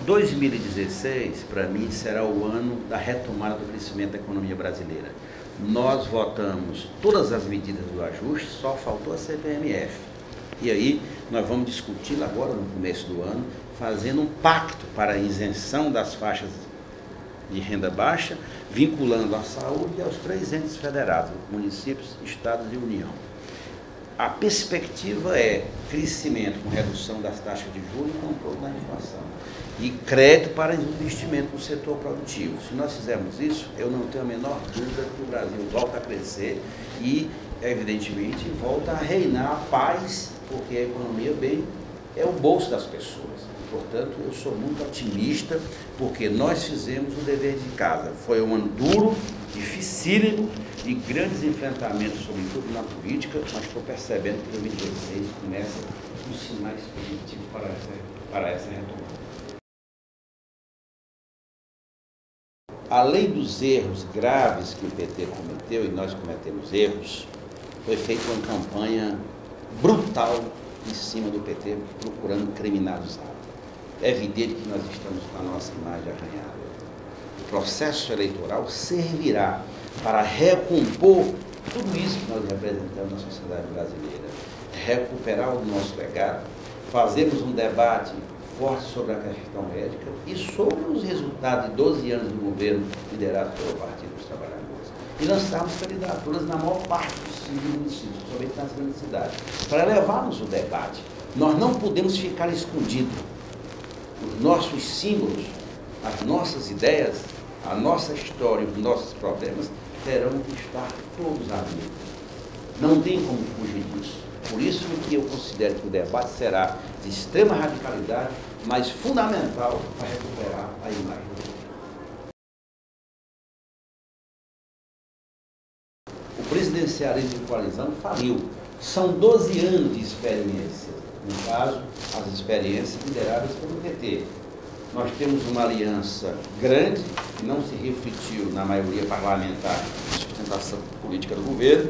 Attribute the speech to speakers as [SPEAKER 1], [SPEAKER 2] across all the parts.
[SPEAKER 1] 2016, para mim, será o ano da retomada do crescimento da economia brasileira. Nós votamos todas as medidas do ajuste, só faltou a CPMF. E aí, nós vamos discutir agora, no começo do ano, fazendo um pacto para a isenção das faixas de renda baixa, vinculando a saúde aos 3 entes federados, municípios, estados e União. A perspectiva é crescimento com redução das taxas de juros e controle da inflação. E crédito para investimento no setor produtivo. Se nós fizermos isso, eu não tenho a menor dúvida que o Brasil volta a crescer e, evidentemente, volta a reinar a paz, porque a economia é o bolso das pessoas. Portanto, eu sou muito otimista, porque nós fizemos o dever de casa. Foi um ano duro, dificílimo, de grandes enfrentamentos, sobretudo na política, mas estou percebendo que 2016 começa com sinais positivos para essa retomada. Além dos erros graves que o PT cometeu, e nós cometemos erros, foi feita uma campanha brutal em cima do PT, procurando criminalizar. É evidente que nós estamos com a nossa imagem arranhada. O processo eleitoral servirá para recompor tudo isso que nós representamos na sociedade brasileira, recuperar o nosso legado, fazermos um debate forte sobre a questão médica e sobre os resultados de 12 anos do governo liderado pelo Partido dos Trabalhadores. E lançarmos candidaturas na maior parte dos municípios, somente nas grandes cidades, para levarmos o debate. Nós não podemos ficar escondidos. Os nossos símbolos, as nossas ideias, a nossa história, os nossos problemas terão que estar todos ali. Não tem como fugir disso. Por isso que eu considero que o debate será de extrema radicalidade, mas fundamental para recuperar a imagem do PT. O presidencialismo de coalizão faliu. São 12 anos de experiência. No caso, as experiências lideradas pelo PT. Nós temos uma aliança grande, que não se refletiu na maioria parlamentar de sustentação política do governo.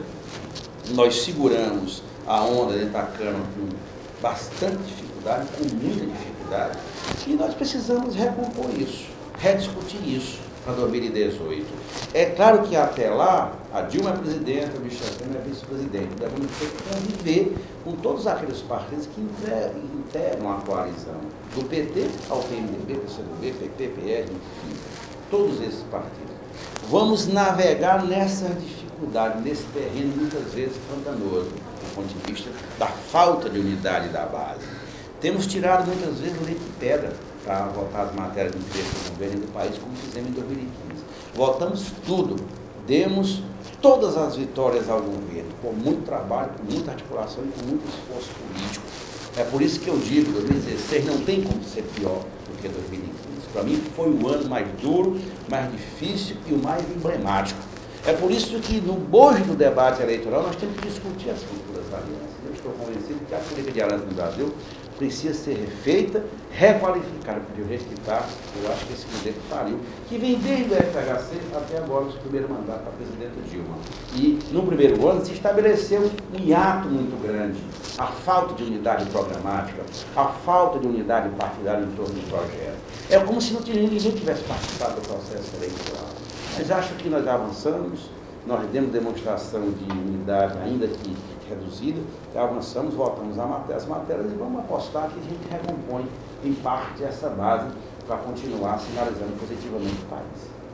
[SPEAKER 1] Nós seguramos a onda dentro da Câmara com bastante dificuldade, com muita dificuldade, e nós precisamos recompor isso, rediscutir isso para 2018. É claro que até lá, a Dilma é presidenta, o Michel Temer é vice-presidente, devemos ter que conviver com todos aqueles partidos que integram a coalizão, do PT ao PMDB, PCdoB, PP, PL, enfim, todos esses partidos. Vamos navegar nessa dificuldade, nesse terreno muitas vezes pantanoso, do ponto de vista da falta de unidade da base. Temos tirado muitas vezes leite de pedra para votar as matérias de interesse do governo e do país, como fizemos em 2015. Votamos tudo, demos todas as vitórias ao governo, com muito trabalho, com muita articulação e com muito esforço político. É por isso que eu digo, 2016 não tem como ser pior do que 2015. Para mim foi o ano mais duro, mais difícil e o mais emblemático. É por isso que no bojo do debate eleitoral nós temos que discutir as futuras alianças. Eu estou convencido que a política de aliança no Brasil precisa ser refeita, requalificada, porque do jeito que está, eu acho que esse governo faliu, que vem desde o FHC até agora, o primeiro mandato da presidenta Dilma. E no primeiro ano se estabeleceu um hiato muito grande, a falta de unidade programática, a falta de unidade partidária em torno do projeto. É como se ninguém tivesse participado do processo eleitoral. Mas acho que nós avançamos, nós demos demonstração de unidade, ainda que reduzida, avançamos, voltamos às matérias e vamos apostar que a gente recompõe, em parte, essa base para continuar sinalizando positivamente o país.